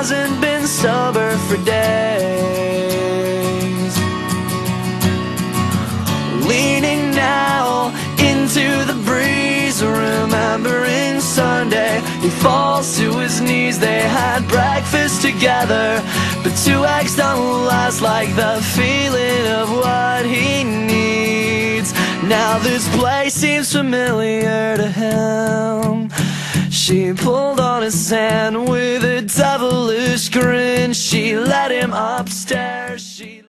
hasn't been sober for days. Leaning now into the breeze, remembering Sunday, he falls to his knees. They had breakfast together, but 2 eggs don't last like the feeling of what he needs. Now this place seems familiar to him. She pulled on his hand with a devilish grin. She led him upstairs.